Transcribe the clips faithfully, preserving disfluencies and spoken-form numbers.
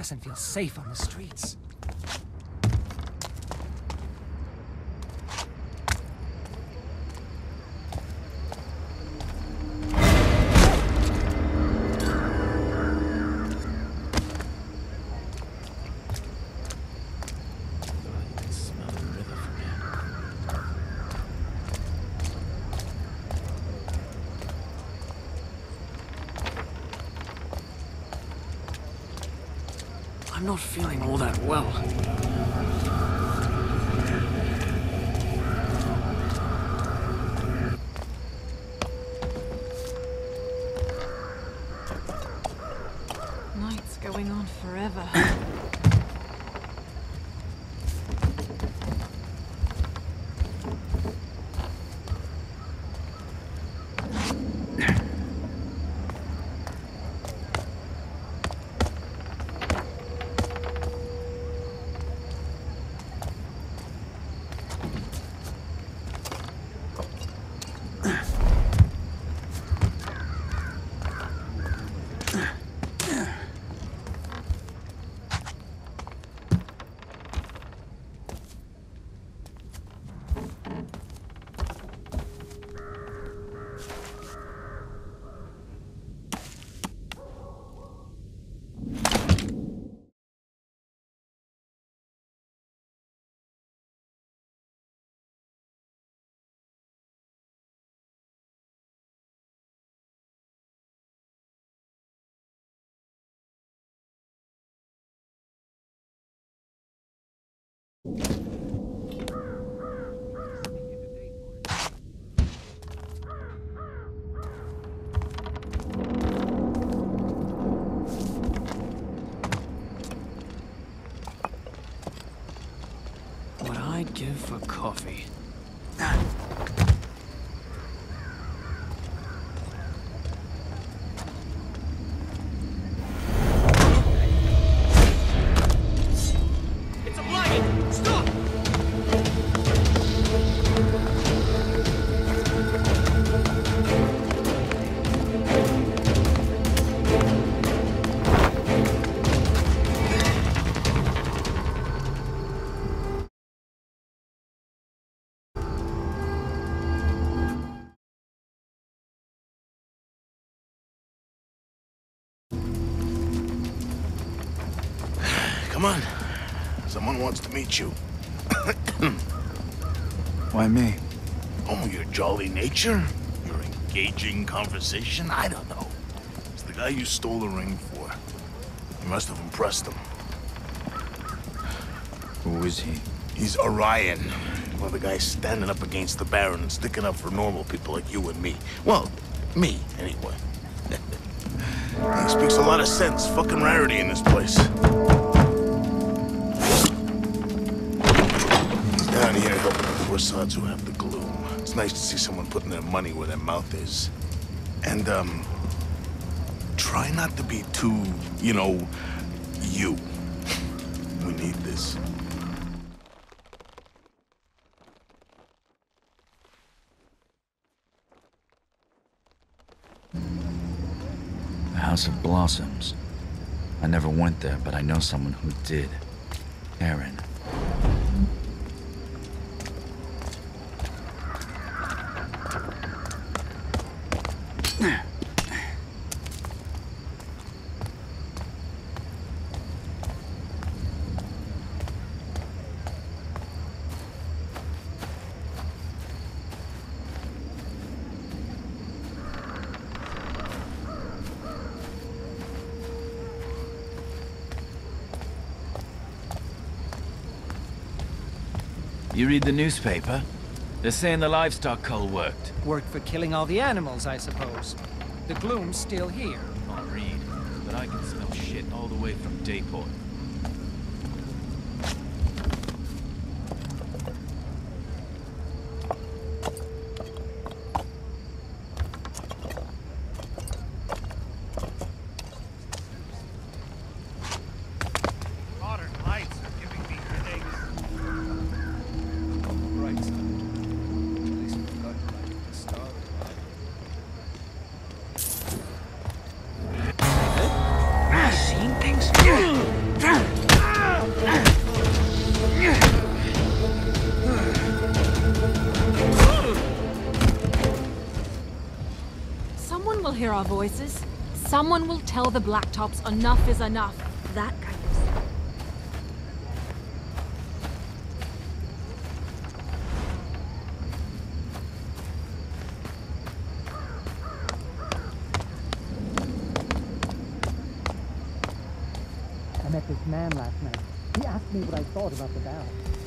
Doesn't feel safe on the streets. I'm not feeling all that well. Night's going on forever. What I'd give for coffee. It's a blight! Stop! Come on. Someone wants to meet you. Why me? Oh, your jolly nature? Your engaging conversation? I don't know. It's the guy you stole the ring for. You must have impressed him. Who is he? He's Orion. One of the guys standing up against the Baron and sticking up for normal people like you and me. Well, me, anyway. He speaks a lot of sense. Fucking rarity in this place. Down here helping the poor sods who have the gloom. It's nice to see someone putting their money where their mouth is. And, um... try not to be too, you know, you. We need this. The House of Blossoms. I never went there, but I know someone who did. Aaron. You read the newspaper? They're saying the livestock cull worked. Worked for killing all the animals, I suppose. The gloom's still here. Can't read, but I can smell shit all the way from Dayport. Modern lights are giving me headaches. Right, son. At least we've got light at the start. Seen things? our voices. Someone will tell the Blacktops enough is enough. That kind of stuff. I met this man last night. He asked me what I thought about the valve.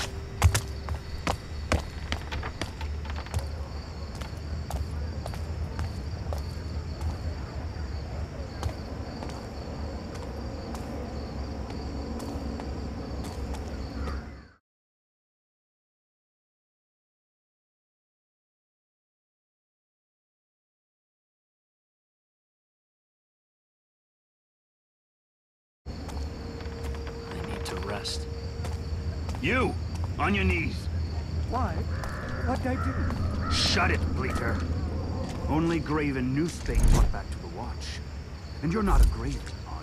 To rest. You! On your knees! Why? What'd I do? Shut it, Bleeter! Only Graven Newspain brought back to the Watch. And you're not a Graven, are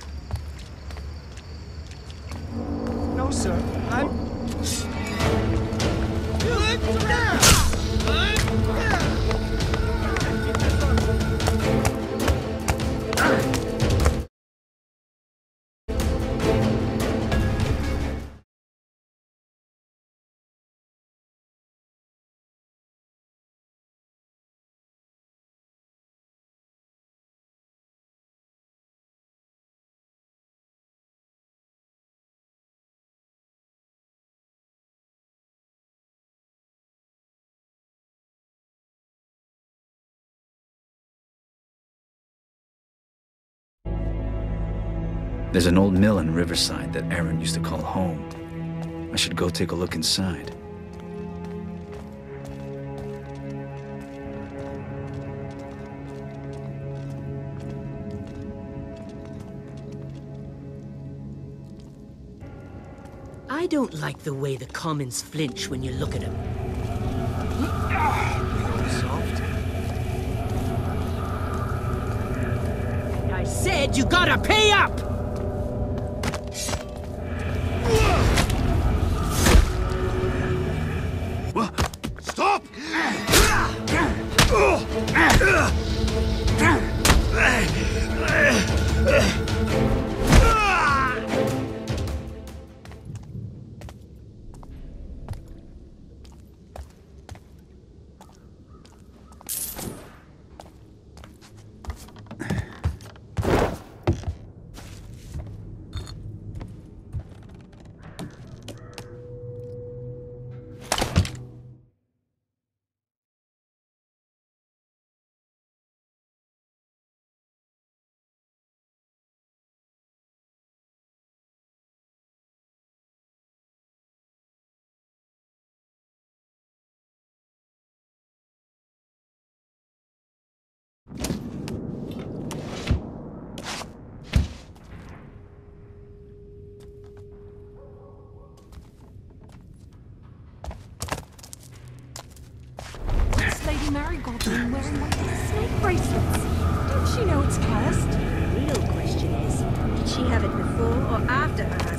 you? No, sir. I'm... There's an old mill in Riverside that Aaron used to call home. I should go take a look inside. I don't like the way the commons flinch when you look at them. I said you gotta pay up! Stop! Lady Marigold been wearing one of those snake bracelets. Don't she know it's cursed? The real question is, did she have it before or after her